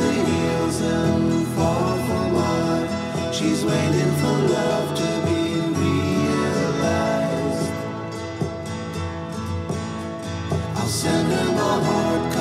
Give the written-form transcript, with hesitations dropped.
the heels and fall for more. She's waiting for love to be realized. I'll send her my heart.